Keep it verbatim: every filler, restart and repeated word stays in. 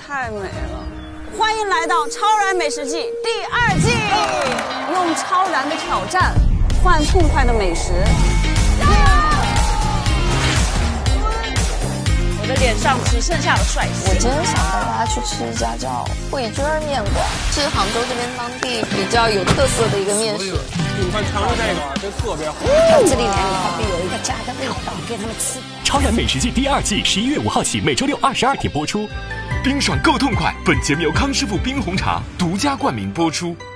太美了！欢迎来到《超燃美食记》第二季，用超燃的挑战换痛快的美食。我的脸上只剩下了帅气。 我今天想带大家去吃一家叫慧娟面馆，是杭州这边当地比较有特色的一个面食。 你们尝尝这个，这特别好。 这里面它必有一个家的味道，给他们吃。 超燃美食记第二季十一月五号起，每周六二十二点播出。 冰爽够痛快，本节目由康师傅冰红茶独家冠名播出。